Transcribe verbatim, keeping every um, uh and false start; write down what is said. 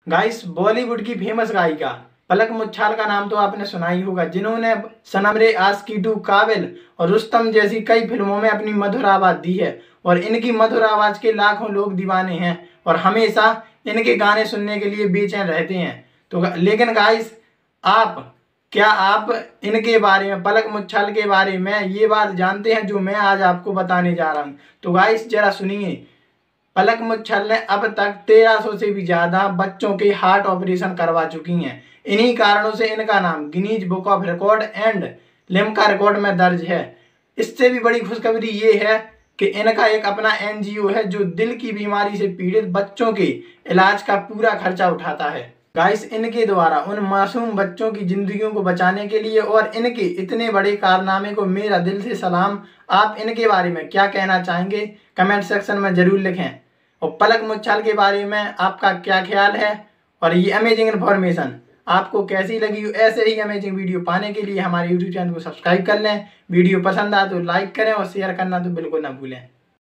Guys, Bollywood की famous गायिका पलक मुच्छाल का नाम तो आपने सुना ही होगा, जिन्होंने सनम रे आशिकी टू, काबिल और रुस्तम जैसी कई फिल्मों में अपनी मधुर आवाज दी है। और इनकी मधुर आवाज के लाखों लोग दीवाने हैं और हमेशा इनके गाने सुनने के लिए बेचैन रहते हैं। तो लेकिन गाइस, आप क्या आप इनके बारे में, पलक मुच्छाल के बारे में ये बात जानते हैं जो मैं आज आपको बताने जा रहा हूँ? तो गाइस जरा सुनिए। पलक मुच्छाल ने अब तक तेरह सौ से भी ज्यादा बच्चों के हार्ट ऑपरेशन करवा चुकी हैं। इन्हीं कारणों से इनका नाम Guinness book of record and Limca record में दर्ज है। इससे भी बड़ी खुशखबरी ये है कि इनका एक अपना एनजीओ है जो दिल की बीमारी से पीड़ित बच्चों के इलाज का पूरा खर्चा उठाता है। गाइस, इनके द्वारा उन मासूम बच्चों की जिंदगियों को बचाने के लिए और इनके इतने बड़े कारनामे को मेरा दिल से सलाम। आप इनके बारे में क्या कहना चाहेंगे कमेंट सेक्शन में जरूर लिखें। और पलक मुच्छाल के बारे में आपका क्या ख्याल है और ये अमेजिंग इन्फॉर्मेशन आपको कैसी लगी? ऐसे ही अमेजिंग वीडियो पाने के लिए हमारे यूट्यूब चैनल को सब्सक्राइब कर लें। वीडियो पसंद आए तो लाइक करें और शेयर करना तो बिल्कुल ना भूलें।